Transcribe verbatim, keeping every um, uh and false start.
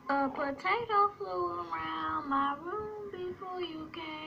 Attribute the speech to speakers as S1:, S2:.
S1: A potato flew around my room before you came.